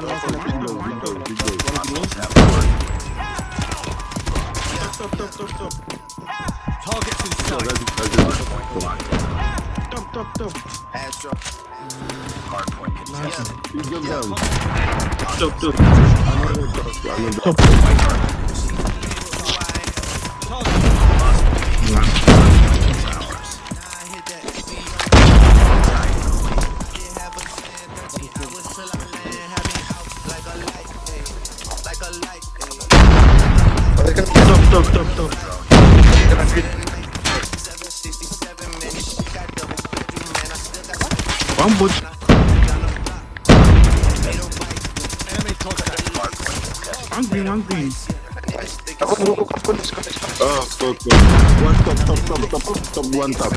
Stop. Targets in sight. Stop. Hardpoint contested. Stop. Stop. One bot. Enemy contact. One green. Oh, fuck. One top.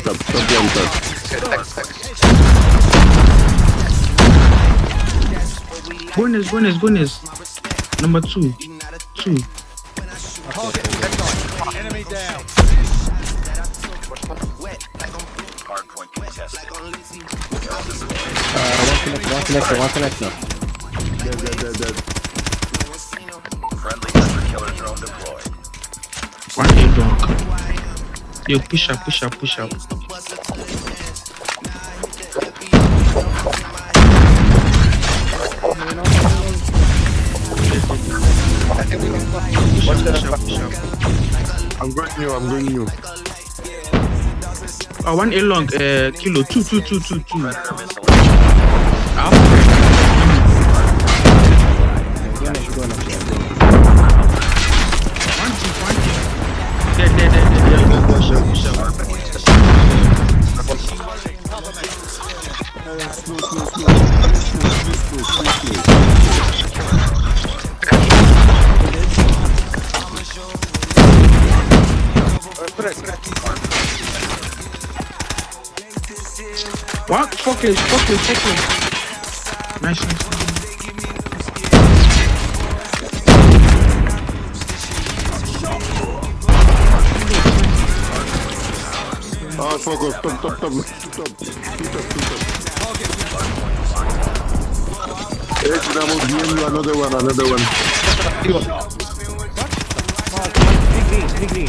Bonus. Number 2. Target in sight. Enemy down. Hardpoint contested. One connector. Dead. Friendly hunter killer drone deployed. One A dog. Yo, push up. I'm bringing you. One A long, kilo, 2. Predator missile. One team. Dead. Push up. What? Focus. Nice. Oh, fuck off. Stop. Hey, estamos viendo another one. Green.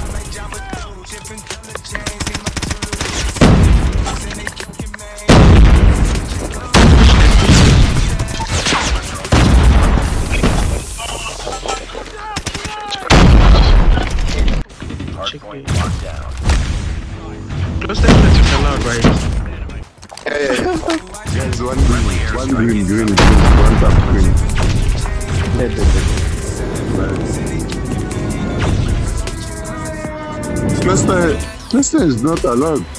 Hardpoint locked down. Close that is allowed, right? Yeah. There's one green. One top green. Dead. Cluster is not allowed.